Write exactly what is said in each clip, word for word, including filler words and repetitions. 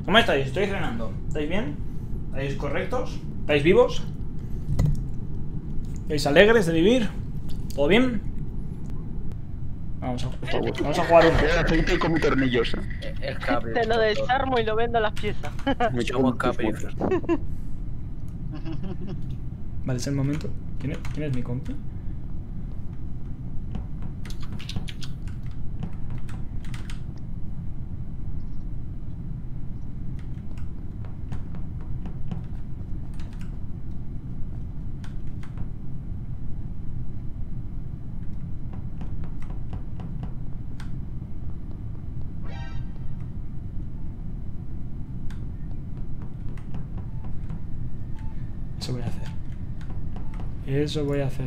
¿Cómo estáis? Estoy frenando. ¿Estáis bien? ¿Estáis correctos? ¿Estáis vivos? ¿Estáis alegres de vivir? ¿Todo bien? Vamos a, vamos a jugar uno. Aceite con tornillos. El cable. Te lo desarmo y lo vendo a las piezas. Somos capi. Vale, es el momento. ¿Quién es, ¿quién es mi compa? Eso voy a hacer. Eso voy a hacer.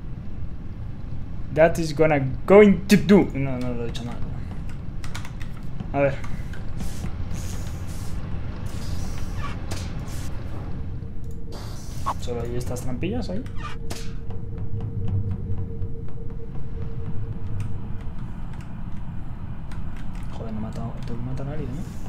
That is gonna going to do. No, no lo he dicho mal. A ver. Solo hay estas trampillas ahí. Joder, no he matado. Tengo que matar a alguien, ¿no?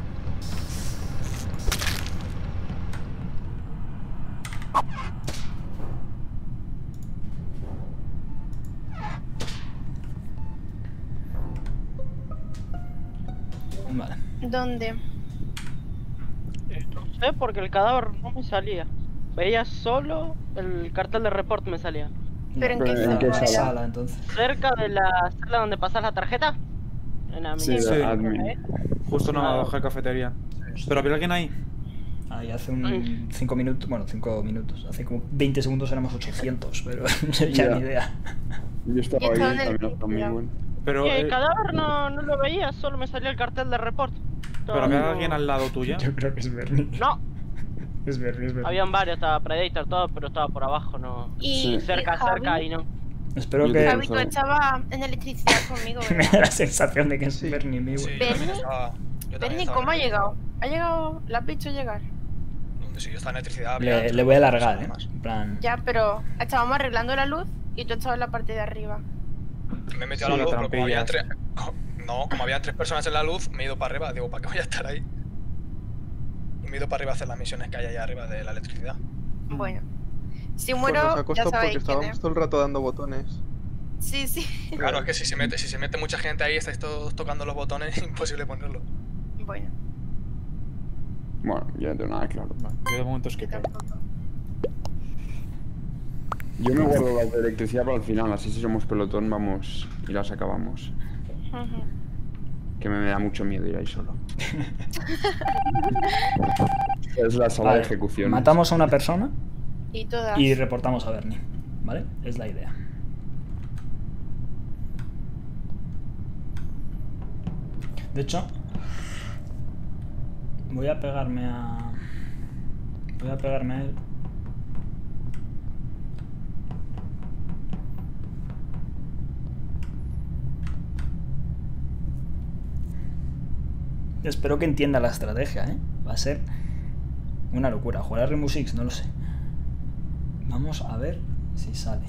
Vale. ¿Dónde? No sé, porque el cadáver no me salía. Veía solo el cartel de report me salía. ¿Pero en qué ¿En qué zona? Sala, entonces. Cerca de la sala donde pasas la tarjeta. En la Sí, mini- Sí. admin. Justo una Ah. baja de cafetería. ¿Pero había alguien ahí? Ahí hace un cinco minutos, bueno, cinco minutos, hace como veinte segundos éramos ochocientos, pero ya Ya. ni idea. Yo estaba Yo ahí estaba en el también principio. conmigo. Pero, Y el eh, cadáver no, no lo veía, solo me salía el cartel de report. ¿pero había No- alguien al lado tuya? Yo creo que es Bernie. No, Es Bernie, es Bernie. habían varios, estaba Predator, todo, pero estaba por abajo, no. Y Sí. Cerca, y Javi- cerca y no. Espero Yo que te- Javi, tú estaba en electricidad conmigo, me ¿verdad? da la sensación de que es Bernie mi Sí, güey. yo también ¿Bernie? estaba. Yo también Bernie, estaba ¿cómo ha en llegado? ¿Ha llegado? ¿La has visto llegar? Donde si yo estaba en electricidad. Le, había le voy a tres alargar, eh. personas En plan. Ya, pero estábamos arreglando la luz y tú estabas en la parte de arriba. más. Me he metido Sí, a la luz, las pero como había tres. trampillas. No, como había tres personas en la luz, me he ido para arriba. Digo, ¿para qué voy a estar ahí? Y me he ido para arriba a hacer las misiones que hay allá arriba de la electricidad. Bueno. Si Pues muero, nos ha ya costado sabéis porque quién estábamos es. todo el rato dando botones. Sí, sí. Claro, es que si se mete, si se mete mucha gente ahí, estáis todos tocando los botones, es imposible ponerlo. Bueno, Bueno, yo no tengo nada claro. Vale, yo de momento es que yo tampoco. Yo me guardo las de electricidad para el final, así si somos pelotón vamos y las acabamos. Ujú. Que me da mucho miedo ir ahí solo. Es la sala Vale, de ejecución. matamos a una persona Y todas. y reportamos a Bernie. ¿Vale? Es la idea. De hecho, voy a pegarme a. Voy a pegarme a él. Espero que entienda la estrategia, ¿eh? Va a ser una locura. Jugar a Rainbow Six, no lo sé. Vamos a ver si sale.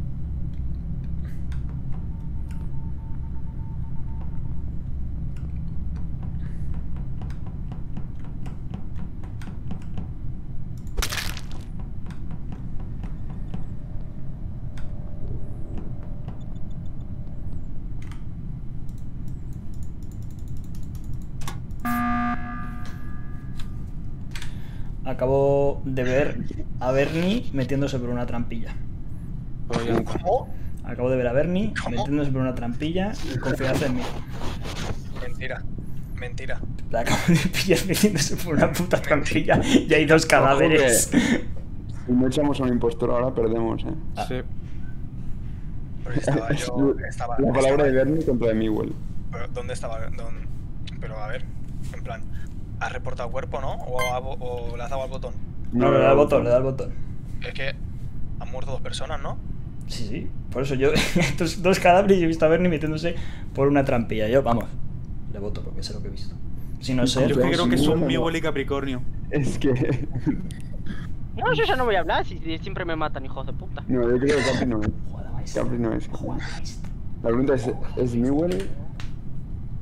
Acabo de ver a Bernie metiéndose por una trampilla. Pero ya- ¿Cómo? Acabo de ver a Bernie ¿Cómo? metiéndose por una trampilla y confianza en mí. Mentira. Mentira. La acabo de pillar metiéndose por una puta trampilla y hay dos cadáveres. Si no echamos a un impostor ahora perdemos, eh. Sí. Pero si estaba yo. Estaba, La palabra estaba- de Bernie contra de Miguel. Pero, ¿dónde estaba? ¿Dónde? Pero a ver, en plan, ¿has reportado cuerpo, no? ¿O, ha- o le has dado al botón? No, le da el botón, le da el botón. Es que han muerto dos personas, ¿no? Sí, sí. Por eso yo, dos, dos cadáveres y he visto a Bernie metiéndose por una trampilla. Yo, vamos, le voto porque sé lo que he visto. Si no sé, Yo es que creo que son no. Miguel y Capricornio. Es que... No, yo ya no voy a hablar, si si siempre me matan, hijos de puta. No, yo creo que Capri no es. jugada maestra. Capri no es. Jugada maestra. La pregunta es, ¿es Miguel?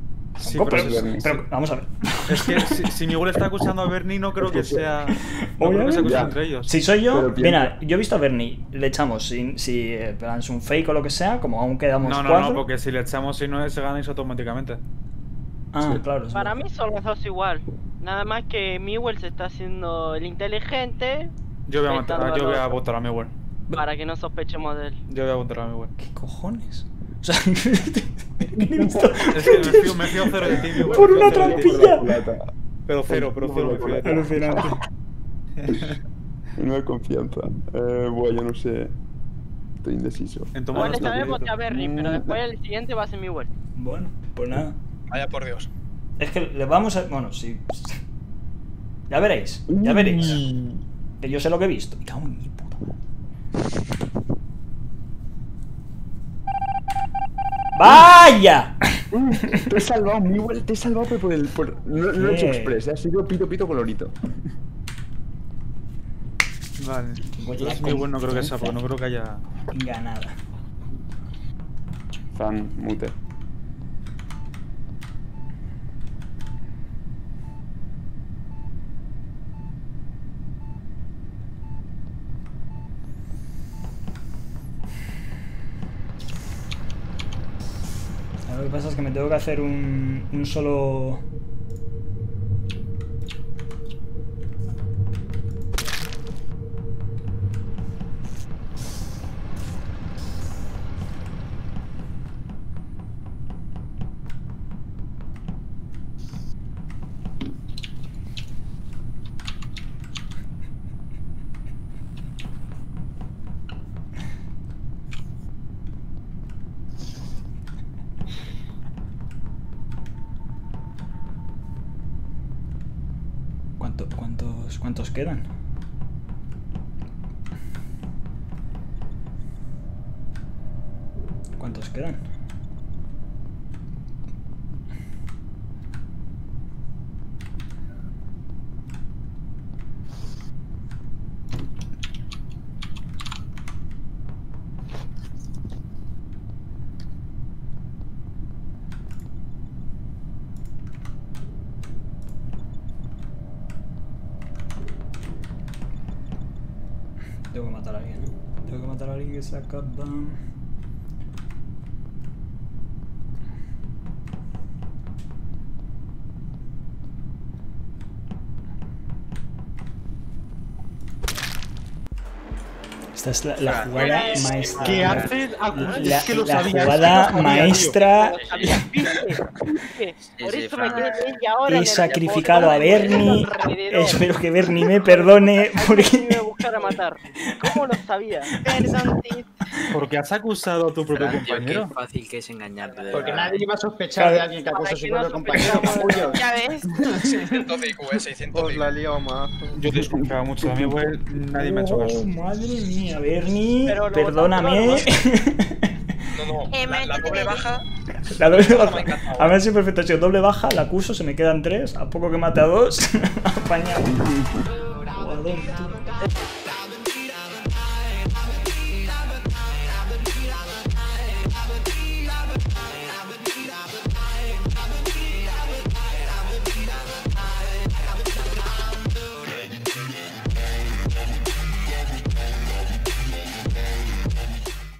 Sí, Tampoco, pero, pero, es Bernie, pero sí. vamos a ver. es que si, si Miguel está acusando a Bernie, no creo que sea. No creo que Obviamente. se acusen Ya. entre ellos. Si soy yo, Pero piensa- mira, yo he visto a Bernie, le echamos, si, si eh, plan, es un fake o lo que sea, como aún quedamos No, no, cuatro. no, porque si le echamos y no es, se ganáis automáticamente. Ah, Sí. claro. es Para verdad. mí son los dos igual. Nada más que Miguel se está haciendo el inteligente Yo voy a, Vetando matar, yo al voy a otro. votar a Miguel. para que no sospechemos de él. Yo voy a votar a Miguel. ¿Qué cojones? O sea, he visto- Es que me fío, me fío cero de ti, Miguel. Por me fío una cero de ti. trampilla. Culata. Pero cero, pero cero me fío de ti. Alucinante. No hay confianza. Eh, bueno, yo no sé. Estoy indeciso. En tu Igual mano esta está vez Miguel. voté a Bernie, pero después el siguiente va a ser Miguel. Bueno, pues nada. Vaya por Dios. Es que le vamos a. Bueno, sí. Ya veréis, ya veréis. Que yo sé lo que he visto. Me cago en mi puta madre. ¡Vaya! Te he salvado, Miguel, te he salvado pero por el. Por, no, no he hecho ¿Qué? express, ha sido pito pito colorito. Vale. Voy a Entonces Miguel no creo que sea, porque no confianza. creo que haya. Ganada. Fan, mute. Lo que pasa es que me tengo que hacer un, un solo. ¿Cuánto, cuántos, ¿Cuántos quedan? ¿Cuántos quedan? Tengo que matar a alguien, ¿no? Tengo que matar a alguien que se acaba. Esta es la, la jugada maestra. ¿Qué haces? La, Es que lo la sabía, es que jugada lo sabía, maestra. Por sí, eso Fran. me quedé media hora en He el sacrificado a deporte, Bernie. alrededor. Espero que Bernie me perdone. Alguien me Porque. iba a buscar a matar. ¿Cómo lo sabía? Perdón, Tit. Porque has acusado a tu propio Fran, tío, qué compañero. fácil que es engañarte. de Porque verdad. nadie iba a sospechar de alguien que Para acosa a que su no propio compañero, sospechemos. capullo. Ya ves. seiscientos de I Q, eh, seiscientos de I Q. liado más. Yo desconfiaba mucho de Miguel, nadie me ha hecho Oh, caso. madre mía, Bernie. Pero lo Perdóname. No, no, Eh, la, la métete doble de- baja. La doble Esta no me baja. ha encantado. A ver si perfecto ha sido doble baja, la acuso, se me quedan tres. A poco que mate a dos. Apañado. Jugador, tú.